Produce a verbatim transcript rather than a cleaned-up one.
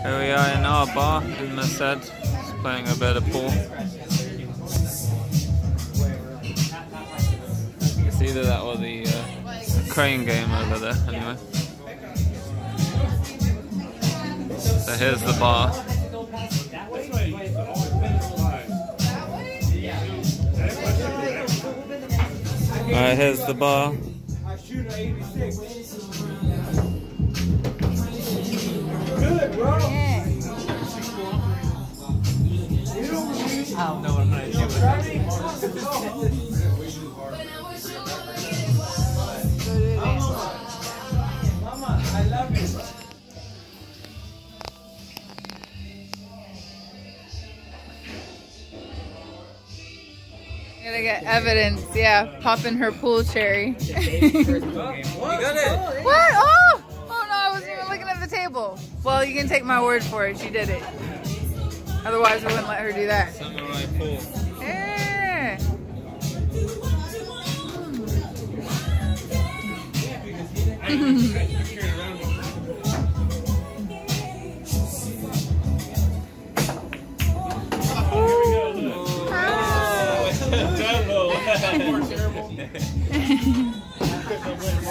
Here we are in our bar in Merced, just playing a bit of pool. It's either that or the, uh, the crane game over there, anyway. So here's the bar. Alright, here's the bar. Good, bro. Yeah. I don't know what I'm gonna do with Mama, I love you. Gotta get evidence, yeah. Popping her pool cherry. You got it. What? Oh! Oh no, I wasn't even looking at the table. Well, you can take my word for it. She did it. Otherwise, we wouldn't let her do that. Samurai pool. Yeah. Double.